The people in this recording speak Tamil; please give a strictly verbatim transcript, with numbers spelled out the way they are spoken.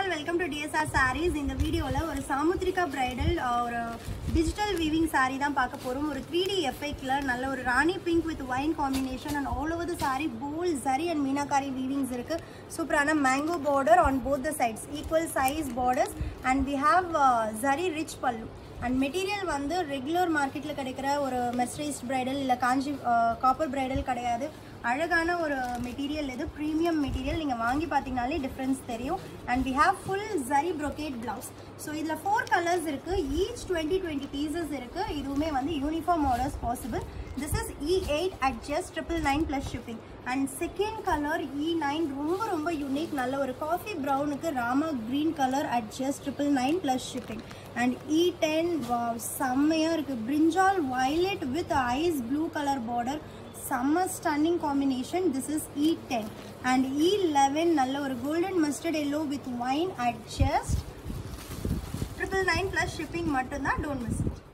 all, welcome to D S R Sarees. In the video la ஒரு சாமுத்ரிகா bridal ஒரு digital weaving saree தான் பார்க்க போறோம். ஒரு three D effect ல நல்ல ஒரு ராணி pink with wine combination and all over the saree bold zari and meenakari weavings இருக்கு. சூப்பரான mango border on both the sides, equal size borders, and we have uh, zari rich pallu. And material வந்து regular marketல கிடைக்கிற ஒரு mercerized bridal இல்ல காஞ்சி copper bridal கிடையாது. அழகான ஒரு மெட்டீரியல் இது, ப்ரீமியம் மெட்டீரியல். நீங்கள் வாங்கி பார்த்தீங்கனாலே டிஃப்ரென்ஸ் தெரியும். And we have full zari brocade blouse. So இதில் ஃபோர் கலர்ஸ் இருக்குது, ஈச் டுவெண்ட்டி டுவெண்ட்டி பீசஸ் இருக்குது. இதுவுமே வந்து uniform orders possible. This is E eight at just triple nine plus shipping. And second colour E nine ரொம்ப ரொம்ப யூனிக், நல்ல ஒரு காஃபி ப்ரௌனுக்கு Rama green colour at just triple nine plus shipping. And E ten செம்மையாக இருக்குது, பிரிஞ்சால் violet with ice blue colour border, summer stunning combination. This is E ten and E eleven nalla or golden mustard yellow with wine at just triple nine plus shipping mattum da, don't miss it.